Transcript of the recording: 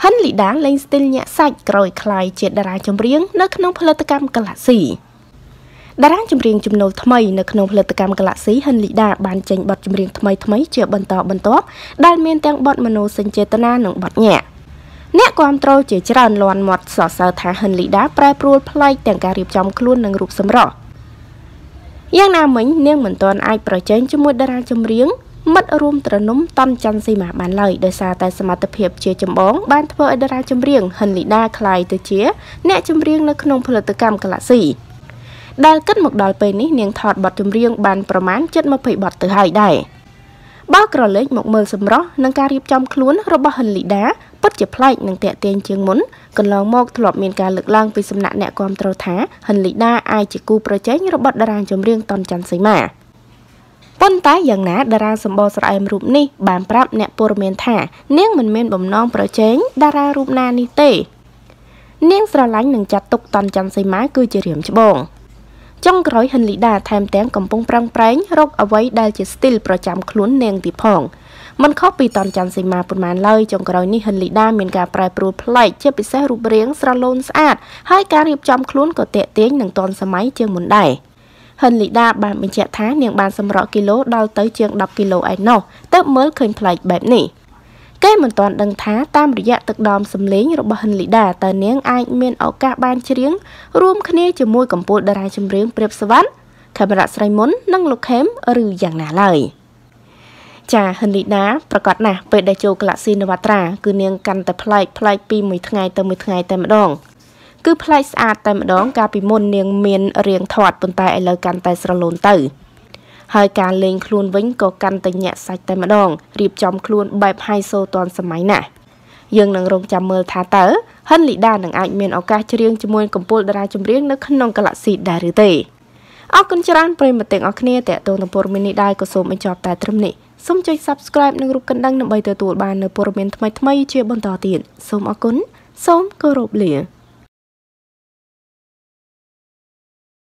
Hân lị đá lên stil nhẹ sạch rồi khai chết đà ra trong riêng nơi khăn phá lật cam cả lạ xì. Đà ra trong riêng chùm nâu thmây nơi khăn phá lật cam cả lạ xì hân lị đá bàn chênh bọt trong riêng thmây chìa bần tỏ đàn miên tăng bọt mà nô sinh chê tana nâng bọt nhẹ. Nẹ quam trâu chê tràn loàn mọt sọ sơ thả hân lị đá prai pruol play tăng cả riêng trong khuôn nâng rụp xâm rõ. Yang nào mình niên mình toàn ai pro chênh cho mùi đà ra trong riêng mất rùm trở núng tâm chân si mà bán lời đời xa tại sơ tập hiệp chia chấm bóng ban thơ ở đà ra chấm riêng hân lị đa khai từ chia nẹ chấm riêng nơi khung phật tự cam cả lạ xì đa cất một đòi bề ní niềng thọt bọt chấm riêng banប្រមាណ 70 បទទៅហើយដែរបើក្រឡេកមកមើលសម្រស់នឹងការរៀបចំខ្លួនរបស់ហិនលីដាពិតជាប្លែកនឹងតាក់ទាញជាងមុនកន្លងមកធ្លាប់មានការលើកឡើងពីសំណាក់អ្នកគាំទ្រថាហិនលីដាអាចជាគូប្រជែងរបស់តារាចម្រៀងតនច័ន្ទសីមាប៉ុន្តែយ៉ាងណាតារាសម្បូរស្រអែមរូបនេះបានប្រាប់អ្នកព័ត៌មានថានាងមិនមែនបំណងប្រជែងតារារូបណានេះទេនាងស្រឡាញ់នឹងចាត់ទុកតនច័ន្ទសីមាគឺជារៀមច្បងចុងក្រោយហិនលីដាថែមទាំងកំពុងប្រឹងប្រែងរកអ្វីដែលជាស្ទីលប្រចាំខ្លួននាងទីផងមិនខុសពីតនច័ន្ទសីមាប៉ុន្មានឡើយចុងក្រោយនេះហិនលីដាមានការប្រែប្រួលប្លែកជាពិសេសរូបរាងស្រឡូនស្អាតហើយការរៀបចំខ្លួនក៏ទាក់ទាញនឹងទាន់សម័យជាងមុនដែរហិនលីដាបានបញ្ជាក់ថានាងបានសម្រក់គីឡូដល់ទៅជាង 10 គីឡូឯណោះទើបមើលឃើញប្លែកបែបនេះគេមិនទាន់ដឹងថាតាមរយៈទឹកដមសម្លេងរបស់ហិនលីដាតើនាងអាចមានឱកាសបានច្រៀងរួមគ្នាជាមួយកំពូលតារាចម្រៀងព្រាបសវណ្ណខេមរៈស្រីមុននិងលោកខេមឬយ៉ាងណាឡើយចាហិនលីដាប្រកាសណាស់ពេលដែលចូលក្លាស៊ីនវត្រាគឺនាងកាន់តែប្លែកពីមួយថ្ងៃទៅមួយថ្ងៃតែម្ដងគឺប្លែកស្អាតតែម្ដងកាលពីមុននាងមានរៀងធាត់ប៉ុន្តែឥឡូវកាន់តែស្រឡូនទៅហើយការលេងខ្លួនវិញក៏កាន់តែញាក់សាច់តែម្ដងរៀបចំខ្លួនបែបហៃសូទាន់សម័យណាស់យើងនឹងរងចាំមើលថាតើហិនលីដានឹងអាចមានឱកាសច្រៀងជាមួយកំពូលតារាចម្រៀងនៅក្នុងក្លាស៊ីដែរឬទេអរគុណច្រើនប្រិយមិត្តទាំងអស់គ្នាតេតងនឹងព័ត៌មាននេះដែរក៏សូមបញ្ចប់តែត្រឹមនេះសូមចុច Subscribe និងរូបកណ្ដឹងដើម្បីទទួលបាននូវព័ត៌មានថ្មីៗជាបន្តទៀតសូមអរគុណសូមគោរពលា